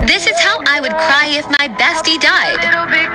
This is how I would cry if my bestie died.